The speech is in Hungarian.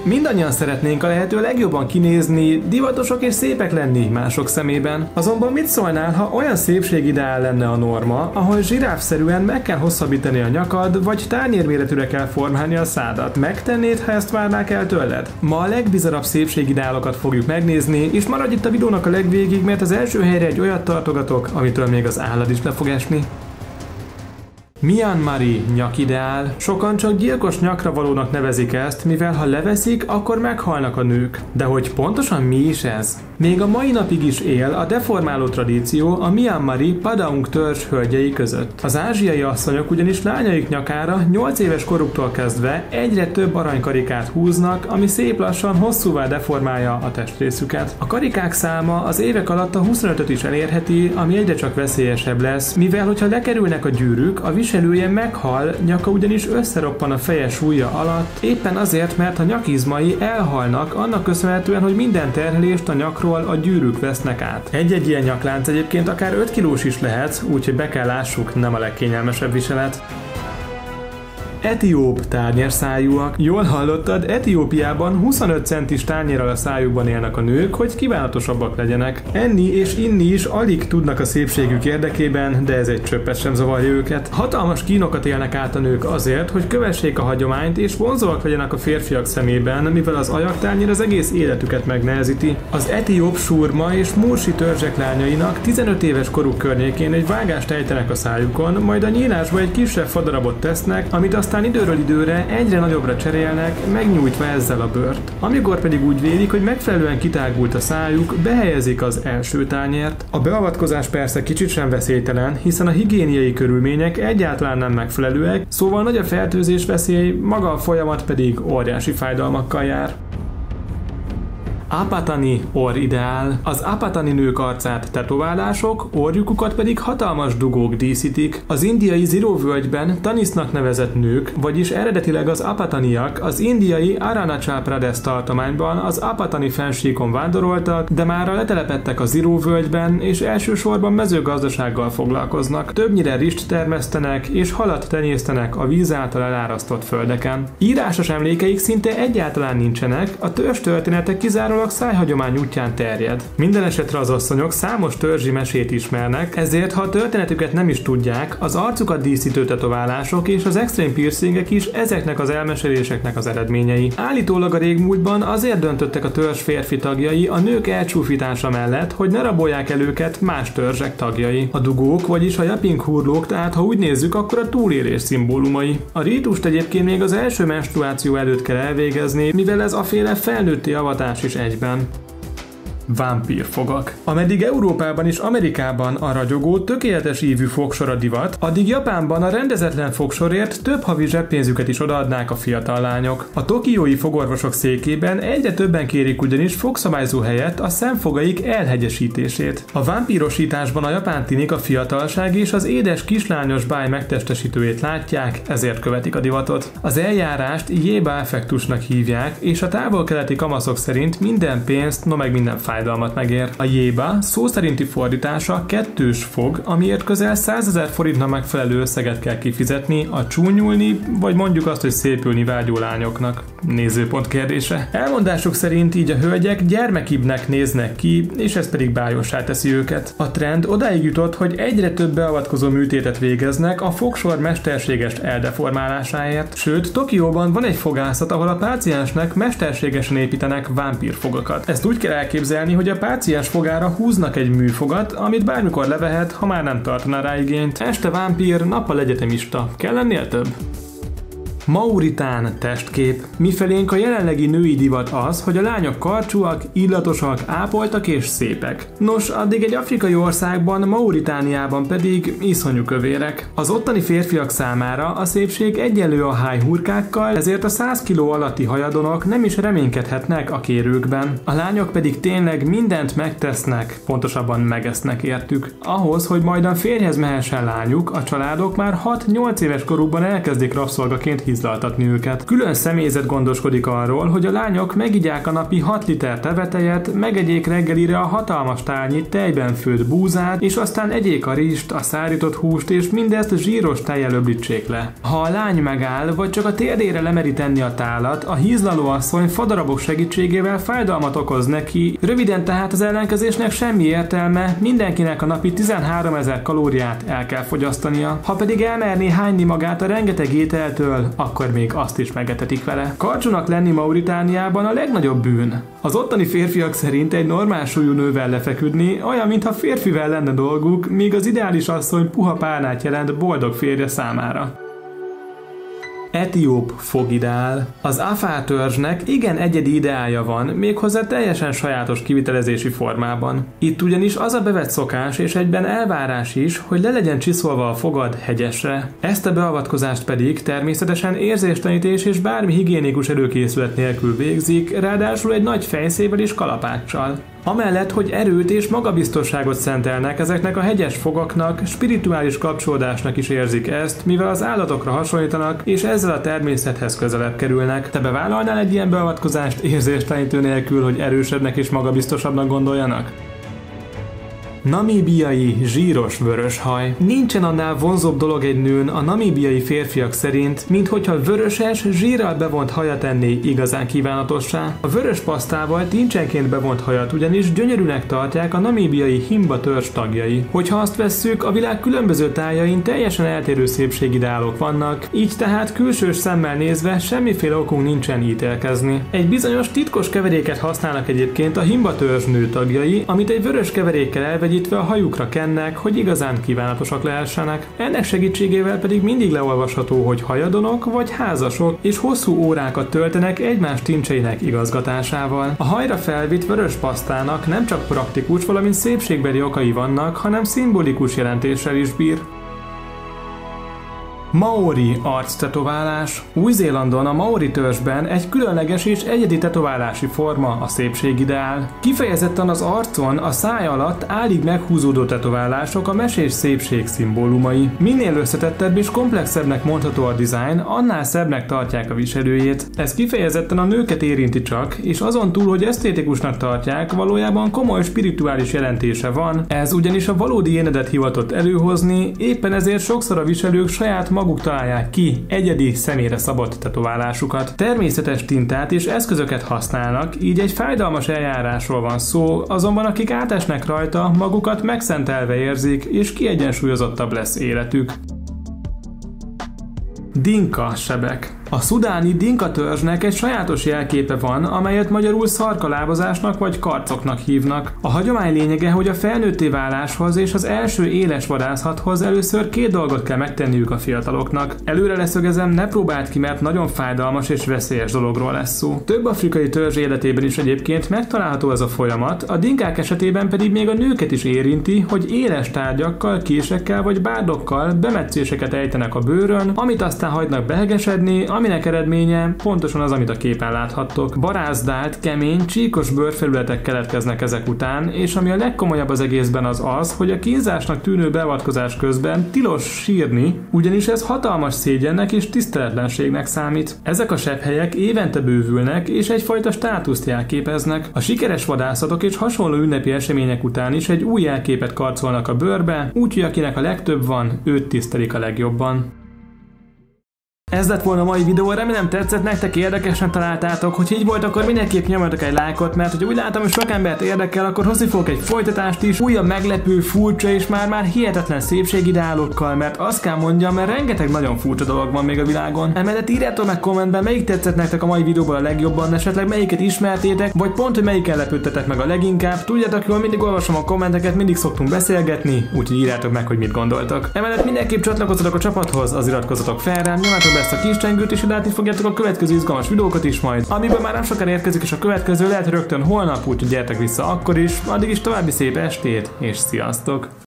Mindannyian szeretnénk a lehető legjobban kinézni, divatosok és szépek lenni mások szemében. Azonban mit szólnál, ha olyan szépségideál lenne a norma, ahol zsiráfszerűen meg kell hosszabbítani a nyakad, vagy tányérméretűre kell formálni a szádat? Megtennéd, ha ezt várnák el tőled? Ma a legbizarabb szépségideálokat fogjuk megnézni, és maradj itt a videónak a legvégig, mert az első helyre egy olyat tartogatok, amitől még az állad is le fog esni. Myanmari nyakideál. Sokan csak gyilkos nyakra valónak nevezik ezt, mivel ha leveszik, akkor meghalnak a nők. De hogy pontosan mi is ez? Még a mai napig is él a deformáló tradíció a myanmari Padaung törzs hölgyei között. Az ázsiai asszonyok ugyanis lányaik nyakára 8 éves koruktól kezdve egyre több aranykarikát húznak, ami szép lassan hosszúvá deformálja a testrészüket. A karikák száma az évek alatt a 25-öt is elérheti, ami egyre csak veszélyesebb lesz, mivel hogyha lekerülnek a gyűrűk, a viselője meghal, nyaka ugyanis összeroppan a feje súlya alatt, éppen azért, mert a nyakizmai elhalnak annak köszönhetően, hogy minden terhelést a nyakról a gyűrűk vesznek át. Egy-egy ilyen nyaklánc egyébként akár 5 kilós is lehet, úgyhogy be kell lássuk, nem a legkényelmesebb viselet. Etióp tárnyérszájúak. Jól hallottad, Etiópiában 25 centis tányérral a szájukban élnek a nők, hogy kívánatosabbak legyenek. Enni és inni is alig tudnak a szépségük érdekében, de ez egy csöppet sem zavarja őket. Hatalmas kínokat élnek át a nők azért, hogy kövessék a hagyományt és vonzóak legyenek a férfiak szemében, mivel az ajaktányér az egész életüket megnehezíti. Az etióp surma és mursi törzsek lányainak 15 éves koruk környékén egy vágást ejtenek a szájukon, majd a nyílásba egy kisebb fadarabot tesznek, amit aztán időről időre egyre nagyobbra cserélnek, megnyújtva ezzel a bőrt. Amikor pedig úgy vélik, hogy megfelelően kitágult a szájuk, behelyezik az első tányért. A beavatkozás persze kicsit sem veszélytelen, hiszen a higiéniai körülmények egyáltalán nem megfelelőek, szóval nagy a fertőzés veszély, maga a folyamat pedig óriási fájdalmakkal jár. Apatani orrideál. Az apatani nők arcát tetoválások, orrjukukat pedig hatalmas dugók díszítik. Az indiai Ziro völgyben Tanisnak nevezett nők, vagyis eredetileg az apataniak az indiai Arunachal Pradesh tartományban az apatani fennsíkon vándoroltak, de mára letelepedtek a Ziro völgyben, és elsősorban mezőgazdasággal foglalkoznak. Többnyire rist termesztenek és halat tenyésztenek a víz által elárasztott földeken. Írásos emlékeik szinte egyáltalán nincsenek, a törzs története kizárólag szájhagyomány útján terjed. Minden esetre az asszonyok számos törzsi mesét ismernek, ezért ha a történetüket nem is tudják, az arcukat díszítő tetoválások és az extrém piercingek is ezeknek az elmeséléseknek az eredményei. Állítólag a régmúltban azért döntöttek a törzs férfi tagjai a nők elcsúfítása mellett, hogy ne rabolják el őket más törzsek tagjai. A dugók, vagyis a japing hurlók, tehát ha úgy nézzük, akkor a túlélés szimbólumai. A rítust egyébként még az első menstruáció előtt kell elvégezni, mivel ez aféle felnőtti avatás is egyben. Vámpírfogak. Ameddig Európában és Amerikában a ragyogó, tökéletes ívű fogsor a divat, addig Japánban a rendezetlen fogsorért több havi zseppénzüket is odaadnák a fiatal lányok. A tokiói fogorvosok székében egyre többen kérik ugyanis fogszabályzó helyett a szemfogaik elhegyesítését. A vámpírosításban a japán tinik a fiatalság és az édes kislányos báj megtestesítőjét látják, ezért követik a divatot. Az eljárást jéba effektusnak hívják, és a távol-keleti kamaszok szerint minden pénzt, no meg minden fájdalmat megér. A jéba szó szerinti fordítása kettős fog, amiért közel 100 000 forintnak megfelelő összeget kell kifizetni a csúnyulni, vagy mondjuk azt, hogy szépülni vágyó lányoknak. Nézőpont kérdése. Elmondásuk szerint így a hölgyek gyermekibbnek néznek ki, és ez pedig bájossá teszi őket. A trend odáig jutott, hogy egyre több beavatkozó műtétet végeznek a fogsor mesterséges eldeformálásáért, sőt, Tokióban van egy fogászat, ahol a páciensnek mesterségesen építenek vámpírfogakat. Ezt úgy kell elképzelni, hogy a páciens fogára húznak egy műfogat, amit bármikor levehet, ha már nem tartana rá igényt. Este vámpír, nappal egyetemista. Kell lennél több? Mauritán testkép. Mifelénk a jelenlegi női divat az, hogy a lányok karcsúak, illatosak, ápoltak és szépek. Nos, addig egy afrikai országban, Mauritániában pedig iszonyú kövérek. Az ottani férfiak számára a szépség egyenlő a hájhurkákkal, ezért a 100 kg alatti hajadonok nem is reménykedhetnek a kérőkben. A lányok pedig tényleg mindent megtesznek, pontosabban megesznek értük. Ahhoz, hogy majdan férjhez mehessen lányuk, a családok már 6-8 éves korukban elkezdik rabszolgaként hizlaltatni őket. Külön személyzet gondoskodik arról, hogy a lányok megigyák a napi 6 liter tevetejet, megegyék reggelire a hatalmas tálnyi tejben főtt búzát, és aztán egyék a rizst, a szárított húst, és mindezt zsíros tejjel öblítsék le. Ha a lány megáll, vagy csak a térdére lemeri tenni a tálat, a hízlaló asszony fadarabok segítségével fájdalmat okoz neki, röviden tehát az ellenkezésnek semmi értelme, mindenkinek a napi 13 000 kalóriát el kell fogyasztania. Ha pedig elmerné hányni magát a rengeteg ételtől, akkor még azt is megetetik vele. Karcsúnak lenni Mauritániában a legnagyobb bűn. Az ottani férfiak szerint egy normál súlyú nővel lefeküdni olyan, mintha férfivel lenne dolguk, míg az ideális asszony puha párnát jelent boldog férje számára. Etióp fogideál. Az Afar törzsnek igen egyedi ideája van, méghozzá teljesen sajátos kivitelezési formában. Itt ugyanis az a bevett szokás és egyben elvárás is, hogy le legyen csiszolva a fogad hegyesre. Ezt a beavatkozást pedig természetesen érzéstlenítés és bármi higiénikus előkészület nélkül végzik, ráadásul egy nagy fejszével és kalapáccsal. Amellett, hogy erőt és magabiztosságot szentelnek ezeknek a hegyes fogaknak, spirituális kapcsolódásnak is érzik ezt, mivel az állatokra hasonlítanak, és ezzel a természethez közelebb kerülnek. Te bevállalnál egy ilyen beavatkozást érzéstelenítő nélkül, hogy erősebbnek és magabiztosabbnak gondoljanak? Namíbiai zsíros vöröshaj. Nincsen annál vonzóbb dolog egy nőn a namíbiai férfiak szerint, mint hogyha vöröses, zsírral bevont hajat tenné igazán kívánatossá. A vörös pasztával tincsenként bevont hajat ugyanis gyönyörűnek tartják a namíbiai Himba törzs tagjai. Hogyha azt vesszük, a világ különböző tájain teljesen eltérő szépségideálok vannak, így tehát külsős szemmel nézve semmiféle okunk nincsen ítélkezni. Egy bizonyos titkos keveréket használnak egyébként a Himba törzs nő tagjai, amit egy vörös keverékkel elvegyítve a hajukra kennek, hogy igazán kívánatosak lehessenek. Ennek segítségével pedig mindig leolvasható, hogy hajadonok vagy házasok, és hosszú órákat töltenek egymás tincseinek igazgatásával. A hajra felvitt vörös pasztának nem csak praktikus, valamint szépségbeli okai vannak, hanem szimbolikus jelentéssel is bír. Maori arctetoválás. Új-Zélandon a Maori törzsben egy különleges és egyedi tetoválási forma a szépségideál. Kifejezetten az arcon, a száj alatt álig meghúzódó tetoválások a mesés szépség szimbólumai. Minél összetettebb és komplexebbnek mondható a dizájn, annál szebbnek tartják a viselőjét. Ez kifejezetten a nőket érinti csak, és azon túl, hogy esztétikusnak tartják, valójában komoly spirituális jelentése van. Ez ugyanis a valódi énedet hivatott előhozni, éppen ezért sokszor a viselők saját maguk találják ki egyedi, személyre szabott tetoválásukat. Természetes tintát és eszközöket használnak, így egy fájdalmas eljárásról van szó, azonban akik átesnek rajta, magukat megszentelve érzik, és kiegyensúlyozottabb lesz életük. Dinka sebek. A szudáni Dinka törzsnek egy sajátos jelképe van, amelyet magyarul szarkalábazásnak vagy karcoknak hívnak. A hagyomány lényege, hogy a felnőtté váláshoz és az első éles vadászathoz először 2 dolgot kell megtenniük a fiataloknak. Előre leszögezem, ne próbáld ki, mert nagyon fájdalmas és veszélyes dologról lesz szó. Több afrikai törzs életében is egyébként megtalálható ez a folyamat, a dinkák esetében pedig még a nőket is érinti, hogy éles tárgyakkal, késekkel vagy bárdokkal bemetszéseket ejtenek a bőrön, amit aztán hagynak behegesedni, aminek eredménye pontosan az, amit a képen láthattok. Barázdált, kemény, csíkos bőrfelületek keletkeznek ezek után, és ami a legkomolyabb az egészben az, hogy a kínzásnak tűnő beavatkozás közben tilos sírni, ugyanis ez hatalmas szégyennek és tiszteletlenségnek számít. Ezek a sebhelyek évente bővülnek, és egyfajta státuszt jelképeznek. A sikeres vadászatok és hasonló ünnepi események után is egy új jelképet karcolnak a bőrbe, úgyhogy akinek a legtöbb van, őt tisztelik a legjobban. Ez lett volna a mai videó, remélem tetszett, nektek érdekesen találtátok, hogy így volt, akkor mindenképp nyomjatok egy lájkot, mert hogy úgy látom, hogy sok embert érdekel, akkor hozni fogok egy folytatást is, újabb meglepő, furcsa és már hihetetlen szépségideálokkal, mert azt kell mondjam, mert rengeteg nagyon furcsa dolog van még a világon. Emellett írjátok meg kommentben, melyik tetszett nektek a mai videóból a legjobban, esetleg melyiket ismertétek, vagy pont, hogy melyiken lepődtetek meg a leginkább. Tudjátok jól, mindig olvasom a kommenteket, mindig szoktunk beszélgetni, úgyhogy írjátok meg, hogy mit gondoltok. Emellett mindenképp csatlakozzatok a csapathoz, az iratkozzatok fel rám, nyomjátok be ezt a kis csengőt, és látni fogjátok a következő izgalmas videókat is majd, amiben már nem sokára érkezik, és a következő lehet rögtön holnap, úgyhogy gyertek vissza akkor is, addig is további szép estét, és sziasztok!